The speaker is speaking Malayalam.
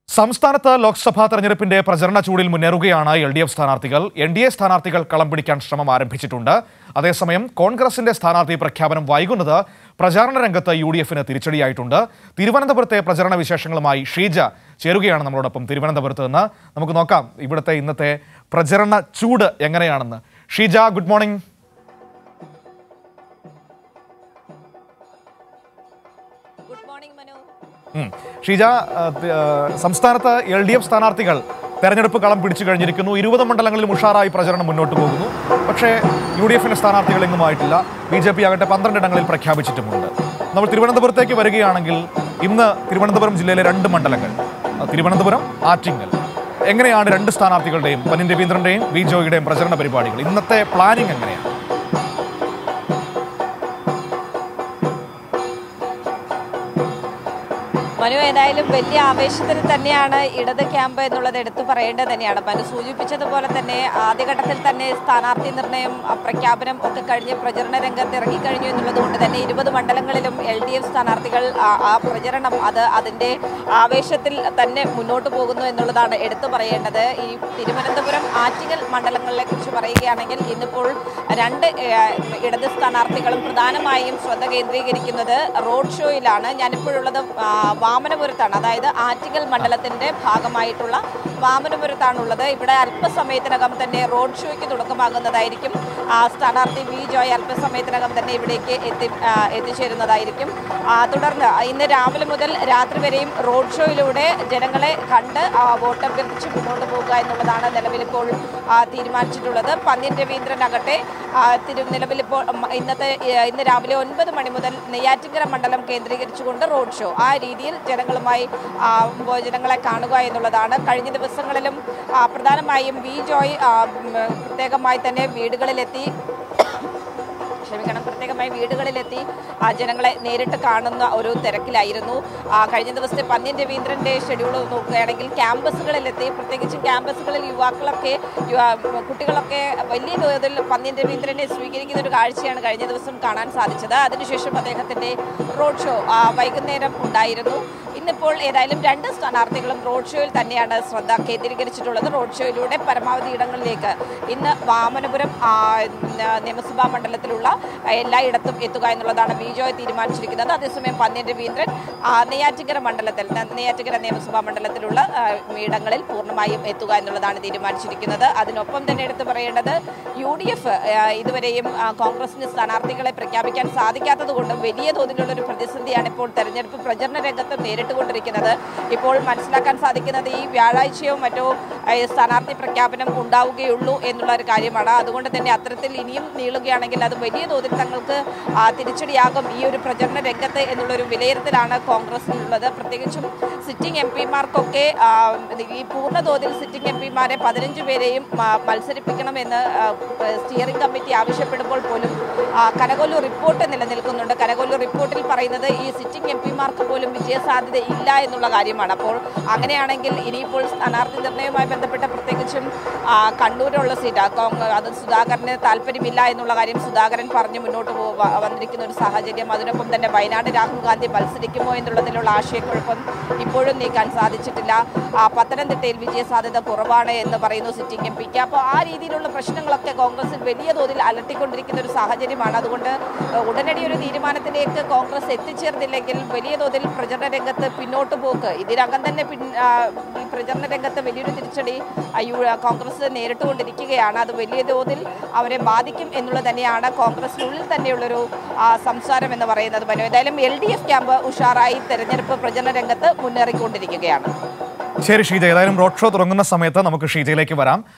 സംസ്ഥാനത്ത് ലോക്സഭാ തെരഞ്ഞെടുപ്പിന്റെ പ്രചരണ ചൂടിൽ മുന്നേറുകയാണ് എൽഡിഎഫ് സ്ഥാനാർത്ഥികൾ. എൻഡിഎ സ്ഥാനാർത്ഥികൾ കളം പിടിക്കാൻ ശ്രമം ആരംഭിച്ചിട്ടുണ്ട്. അതേസമയം കോൺഗ്രസിന്റെ സ്ഥാനാർത്ഥി പ്രഖ്യാപനം വൈകുന്നത് പ്രചാരണ രംഗത്ത് യുഡിഎഫിന് തിരിച്ചടിയായിട്ടുണ്ട്. തിരുവനന്തപുരത്തെ പ്രചരണ വിശേഷങ്ങളുമായി ഷീജ ചേരുകയാണ് നമ്മളോടൊപ്പം തിരുവനന്തപുരത്ത് നിന്ന്. നമുക്ക് നോക്കാം ഇവിടുത്തെ ഇന്നത്തെ പ്രചരണ ചൂട് എങ്ങനെയാണെന്ന്. Sheeja, good morning. ഷീജ, സംസ്ഥാനത്ത് എൽഡിഎഫ് സ്ഥാനാർത്ഥികൾ തെരഞ്ഞെടുപ്പ് കളം പിടിച്ചു കഴിഞ്ഞിരിക്കുന്നു. 20 മണ്ഡലങ്ങളിലും ഉഷാറായി പ്രചരണം മുന്നോട്ട് പോകുന്നു. പക്ഷേ യുഡിഎഫിന്റെ സ്ഥാനാർത്ഥികൾ എങ്ങുമായിട്ടില്ല. ബിജെപി ആകട്ടെ 12 ഇടങ്ങളിൽ പ്രഖ്യാപിച്ചിട്ടുമുണ്ട്. നമ്മൾ തിരുവനന്തപുരത്തേക്ക് വരികയാണെങ്കിൽ ഇന്ന് തിരുവനന്തപുരം ജില്ലയിലെ 2 മണ്ഡലങ്ങൾ, തിരുവനന്തപുരം, ആറ്റിങ്ങൽ, എങ്ങനെയാണ് 2 സ്ഥാനാർത്ഥികളുടെയും പന്നിൻ രവീന്ദ്രന്റെയും വി ജോയിയുടെയും പ്രചരണ പരിപാടികൾ? ഇന്നത്തെ പ്ലാനിംഗ് എങ്ങനെയാണ്? മനു, ഏതായാലും വലിയ ആവേശത്തിൽ തന്നെയാണ് ഇടത് ക്യാമ്പ് എന്നുള്ളത് എടുത്തു പറയേണ്ടത് തന്നെയാണ്. മനു സൂചിപ്പിച്ചതുപോലെ തന്നെ ആദ്യഘട്ടത്തിൽ തന്നെ സ്ഥാനാർത്ഥി നിർണയം, പ്രഖ്യാപനം ഒക്കെ കഴിഞ്ഞ് പ്രചരണ രംഗത്ത് ഇറങ്ങിക്കഴിഞ്ഞു എന്നുള്ളത് കൊണ്ട് തന്നെ 20 മണ്ഡലങ്ങളിലും LDF സ്ഥാനാർത്ഥികൾ ആ പ്രചരണം അതിൻ്റെ ആവേശത്തിൽ തന്നെ മുന്നോട്ട് പോകുന്നു എന്നുള്ളതാണ് എടുത്തു പറയേണ്ടത്. ഈ തിരുവനന്തപുരം, ആറ്റിങ്ങൽ മണ്ഡലങ്ങളെ കുറിച്ച് പറയുകയാണെങ്കിൽ ഇന്നിപ്പോൾ 2 ഇടത് സ്ഥാനാർത്ഥികളും പ്രധാനമായും ശ്രദ്ധ കേന്ദ്രീകരിക്കുന്നത് റോഡ് ഷോയിലാണ്. ഞാനിപ്പോഴുള്ളത് വാമനപുരത്താണ്, അതായത് ആറ്റിങ്ങൽ മണ്ഡലത്തിന്റെ ഭാഗമായിട്ടുള്ള വാമനപുരത്താണുള്ളത്. ഇവിടെ അല്പസമയത്തിനകം തന്നെ റോഡ് ഷോയ്ക്ക് തുടക്കമാകുന്നതായിരിക്കും. സ്ഥാനാർത്ഥി വി ജോയ് അല്പസമയത്തിനകം തന്നെ ഇവിടേക്ക് എത്തിച്ചേരുന്നതായിരിക്കും. തുടർന്ന് ഇന്ന് രാവിലെ മുതൽ രാത്രി വരെയും റോഡ് ഷോയിലൂടെ ജനങ്ങളെ കണ്ട് വോട്ടഭ്യർത്ഥിച്ച് മുന്നോട്ട് പോകുക എന്നുള്ളതാണ് നിലവിലിപ്പോൾ തീരുമാനിച്ചിട്ടുള്ളത്. പന്നിൻ രവീന്ദ്രനാകട്ടെ നിലവിലിപ്പോൾ ഇന്ന് രാവിലെ 9 മണി മുതൽ നെയ്യാറ്റിൻകര മണ്ഡലം കേന്ദ്രീകരിച്ചുകൊണ്ട് റോഡ് ഷോ, ആ രീതിയിൽ ജനങ്ങളുമായി ജനങ്ങളെ കാണുക എന്നുള്ളതാണ്. കഴിഞ്ഞ ദിവസങ്ങളിലും പ്രധാനമായും വി ജോയ് പ്രത്യേകമായി തന്നെ വീടുകളിലെത്തി ജനങ്ങളെ നേരിട്ട് കാണുന്ന ഒരു തിരക്കിലായിരുന്നു. കഴിഞ്ഞ ദിവസത്തെ പന്നിൻ രവീന്ദ്രന്റെ ഷെഡ്യൂൾ നോക്കുകയാണെങ്കിൽ ക്യാമ്പസുകളിലെത്തി, പ്രത്യേകിച്ച് ക്യാമ്പസുകളിൽ കുട്ടികളൊക്കെ വലിയ തോതിൽ പന്നിൻ രവീന്ദ്രനെ സ്വീകരിക്കുന്ന ഒരു കാഴ്ചയാണ് കഴിഞ്ഞ ദിവസം കാണാൻ സാധിച്ചത്. അതിനുശേഷം അദ്ദേഹത്തിന്റെ റോഡ് ഷോ വൈകുന്നേരം ഉണ്ടായിരുന്നു. ഇന്നിപ്പോൾ ഏതായാലും 2 സ്ഥാനാർത്ഥികളും റോഡ് ഷോയിൽ തന്നെയാണ് ശ്രദ്ധ കേന്ദ്രീകരിച്ചിട്ടുള്ളത്. റോഡ് ഷോയിലൂടെ പരമാവധി ഇടങ്ങളിലേക്ക് ഇന്ന് വാമനപുരം നിയമസഭാ മണ്ഡലത്തിലുള്ള എല്ലായിടത്തും എത്തുക എന്നുള്ളതാണ് ബി ജോയ് തീരുമാനിച്ചിരിക്കുന്നത്. അതേസമയം പന്നിൻ രവീന്ദ്രൻ നെയ്യാറ്റിൻകര നിയമസഭാ മണ്ഡലത്തിലുള്ള ഇടങ്ങളിൽ പൂർണ്ണമായും എത്തുക എന്നുള്ളതാണ് തീരുമാനിച്ചിരിക്കുന്നത്. അതിനൊപ്പം തന്നെ എടുത്തു പറയേണ്ടത് UDF ഇതുവരെയും കോൺഗ്രസിന് സ്ഥാനാർത്ഥികളെ പ്രഖ്യാപിക്കാൻ സാധിക്കാത്തത് കൊണ്ടും വലിയ തോതിലുള്ള ഒരു പ്രതിസന്ധിയാണ് ഇപ്പോൾ തെരഞ്ഞെടുപ്പ് പ്രചരണ രംഗത്ത് നേരിട്ടുകൊണ്ടിരിക്കുന്നത്. ഇപ്പോൾ മനസ്സിലാക്കാൻ സാധിക്കുന്നത് ഈ വ്യാഴാഴ്ചയോ മറ്റോ സ്ഥാനാർത്ഥി പ്രഖ്യാപനം ഉണ്ടാവുകയുള്ളൂ എന്നുള്ള ഒരു കാര്യമാണ്. അതുകൊണ്ട് തന്നെ അത്തരത്തിൽ ഇനിയും നീളുകയാണെങ്കിൽ അത് വലിയ തോതിൽ തങ്ങൾക്ക് തിരിച്ചടിയാകും ഈ ഒരു പ്രചരണ രംഗത്ത് എന്നുള്ളൊരു വിലയിരുത്തലാണ് കോൺഗ്രസിനുള്ളത്. പ്രത്യേകിച്ചും സിറ്റിംഗ് MP-മാർക്കൊക്കെ ഈ പൂർണ്ണതോതിൽ സിറ്റിംഗ് MP-മാരെ 15 പേരെയും മത്സരിപ്പിക്കണമെന്ന് സ്റ്റിയറിംഗ് കമ്മിറ്റി ആവശ്യപ്പെടുമ്പോൾ പോലും കനകോല്ലൂർ റിപ്പോർട്ട് നിലനിൽക്കുന്നുണ്ട്. കനകോല്ലൂർ റിപ്പോർട്ടിൽ പറയുന്നത് ഈ സിറ്റിംഗ് MP-മാർക്ക് പോലും വിജയസാധ്യത ഇല്ല എന്നുള്ള കാര്യമാണ്. അപ്പോൾ അങ്ങനെയാണെങ്കിൽ ഇനിയിപ്പോൾ സ്ഥാനാർത്ഥി നിർണയവുമായി ബന്ധപ്പെട്ട പ്രത്യേകിച്ചും കണ്ണൂരിലുള്ള സീറ്റ് അത് സുധാകരന് താല്പര്യമില്ല എന്നുള്ള കാര്യം സുധാകരൻ പറഞ്ഞ് മുന്നോട്ട് വന്നിരിക്കുന്ന ഒരു സാഹചര്യം. അതിനൊപ്പം തന്നെ വയനാട് രാഹുൽ ഗാന്ധി മത്സരിക്കുമോ എന്നുള്ളതിലുള്ള ആശയക്കുഴപ്പം ഇപ്പോഴും നീക്കാൻ സാധിച്ചിട്ടില്ല. പത്തനംതിട്ടയിൽ വിജയസാധ്യത കുറവാണ് എന്ന് പറയുന്നു സിറ്റിംഗ് MP-ക്ക്. അപ്പോൾ ആ രീതിയിലുള്ള പ്രശ്നങ്ങളൊക്കെ കോൺഗ്രസിൽ വലിയ തോതിൽ അലട്ടിക്കൊണ്ടിരിക്കുന്ന ഒരു സാഹചര്യമാണ്. അതുകൊണ്ട് ഉടനടി ഒരു തീരുമാനത്തിലേക്ക് കോൺഗ്രസ് എത്തിച്ചേർന്നില്ലെങ്കിൽ വലിയ തോതിൽ പ്രചരണ രംഗത്ത് പിന്നോട്ട് പോക്ക്, ഇതിനകം തന്നെ ഈ പ്രചരണ രംഗത്ത് വലിയൊരു തിരിച്ചടി കോൺഗ്രസ് നേരിട്ടുകൊണ്ടിരിക്കുകയാണ്. അത് വലിയ തോതിൽ അവരെ ബാധിക്കും എന്നുള്ളത് തന്നെയാണ് കോൺഗ്രസിനുള്ളിൽ തന്നെയുള്ളൊരു സംസാരം എന്ന് പറയുന്നത്. ഏതായാലും LDF ക്യാമ്പ് ഉഷാറായി തെരഞ്ഞെടുപ്പ് പ്രചരണ രംഗത്ത് മുന്നേറിക്കൊണ്ടിരിക്കുകയാണ്. ശരി ഷീജ, ഏതായാലും റോഡ് ഷോ തുടങ്ങുന്ന സമയത്ത് നമുക്ക് ഷീജയിലേക്ക് വരാം.